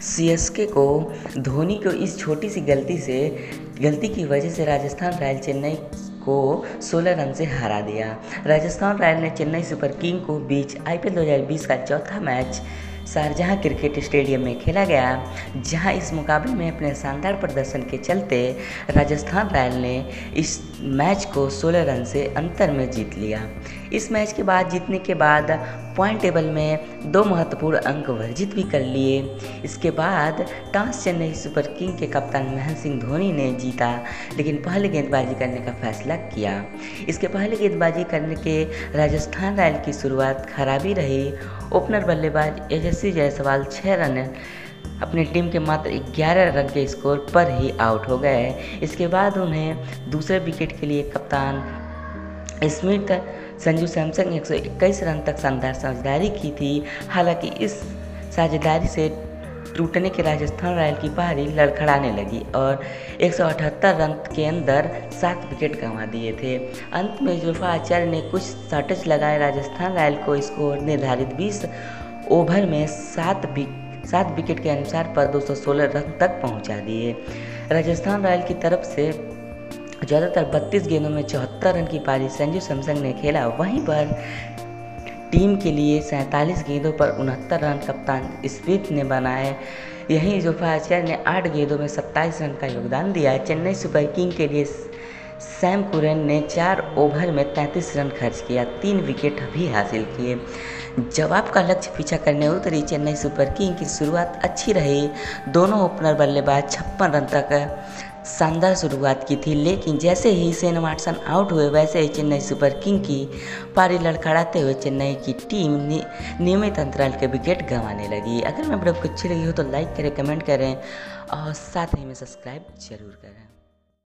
CSK को धोनी को इस छोटी सी गलती की वजह से राजस्थान रॉयल चेन्नई को 16 रन से हरा दिया। राजस्थान रॉयल ने चेन्नई सुपर किंग को बीच आईपीएल 2020 का चौथा मैच शारजाह क्रिकेट स्टेडियम में खेला गया, जहां इस मुकाबले में अपने शानदार प्रदर्शन के चलते राजस्थान रॉयल ने इस मैच को 16 रन से अंतर में जीत लिया। इस मैच के बाद जीतने के बाद पॉइंट टेबल में 2 महत्वपूर्ण अंक वर्जित भी कर लिए। इसके बाद टॉस चेन्नई सुपर किंग के कप्तान महेंद्र सिंह धोनी ने जीता, लेकिन पहले गेंदबाजी करने का फैसला किया। इसके पहले गेंदबाजी करने के राजस्थान रॉयल की शुरुआत खराब ही रही। ओपनर बल्लेबाज यशस्वी जायसवाल 6 रन अपनी टीम के मात्र 11 रन के स्कोर पर ही आउट हो गए। इसके बाद उन्हें दूसरे विकेट के लिए कप्तान स्मिथ संजू सैमसन 121 रन तक शानदार साझेदारी की थी। हालांकि इस साझेदारी से टूटने के राजस्थान रॉयल की पारी लड़खड़ाने लगी और 178 रन के अंदर 7 विकेट गंवा दिए थे। अंत में जोफ्रा आर्चर ने कुछ शॉटेज लगाए राजस्थान रॉयल को स्कोर निर्धारित 20 ओवर में 7 विकेट के अनुसार पर 216 रन तक पहुंचा दिए। राजस्थान रॉयल की तरफ से ज़्यादातर 32 गेंदों में 74 रन की पारी संजू सैमसन ने खेला। वहीं पर टीम के लिए 47 गेंदों पर 69 रन कप्तान स्मिथ ने बनाए। यहीं जोफ्रा आर्चर ने 8 गेंदों में 27 रन का योगदान दिया। चेन्नई सुपर किंग के लिए सैम कुरैन ने 4 ओवर में 33 रन खर्च किया, 3 विकेट भी हासिल किए। जवाब का लक्ष्य पीछा करने उतरी चेन्नई सुपर किंग की शुरुआत अच्छी रही। दोनों ओपनर बल्लेबाज 56 रन तक शानदार शुरुआत की थी, लेकिन जैसे ही शेन वाटसन आउट हुए वैसे ही चेन्नई सुपर किंग की पारी लड़खड़ाते हुए चेन्नई की टीम नियमित अंतराल के विकेट गंवाने लगी। अगर मैं वीडियो आपको अच्छी लगी हो तो लाइक करें, कमेंट करें और साथ ही में सब्सक्राइब जरूर करें।